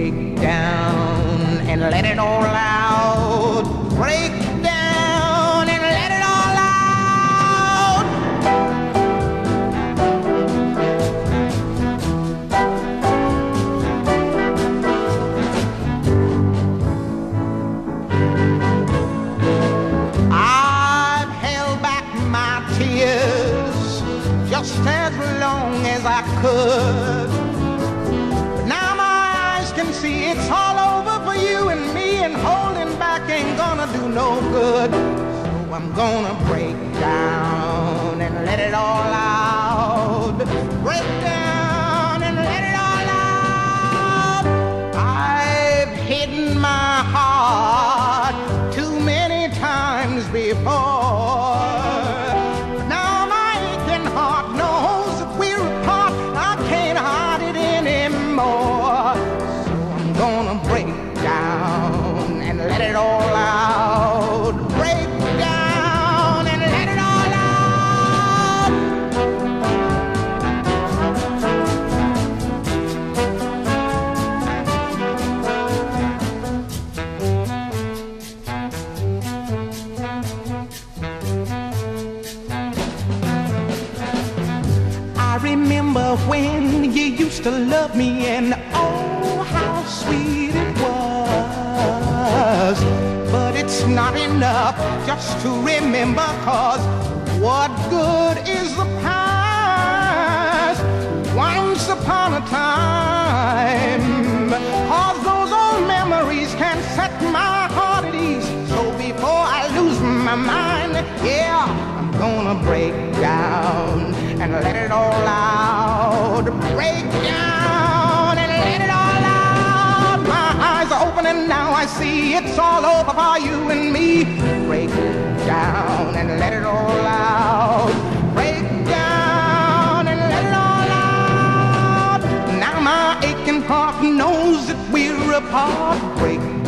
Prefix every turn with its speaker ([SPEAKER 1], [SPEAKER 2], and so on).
[SPEAKER 1] break down and let it all out. Break down and let it all out. I've held back my tears just as long as I could. But now my eyes can see it's all over for you and me, and holding back ain't gonna do no good. So I'm gonna break down and let it all out. Break down and let it all out. I've hidden my heart too many times before. Let it all out. Break down and let it all out. I remember when you used to love me, and oh, how sweet it was. But it's not enough just to remember, 'cause what good is the past? Once upon a time, 'cause those old memories can set my heart at ease. So before I lose my mind, yeah, I'm gonna break down and let it all out. Break down and let it all out. My eyes are open and now I see it's all over for you and me. Break down and let it all out. Break down and let it all out. Now my aching heart knows that we're apart. Break